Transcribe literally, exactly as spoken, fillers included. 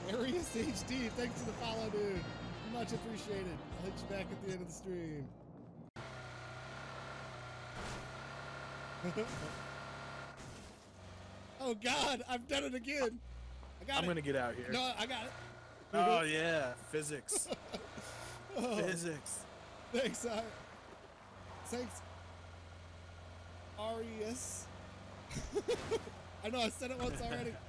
Arius H D, thanks for the follow, dude. Much appreciated. I'll hit you back at the end of the stream. Oh God, I've done it again. I got I'm it. gonna get out here. No, I got it. Oh yeah, physics. Oh, Physics. thanks, uh, thanks, Arius. I know I said it once already.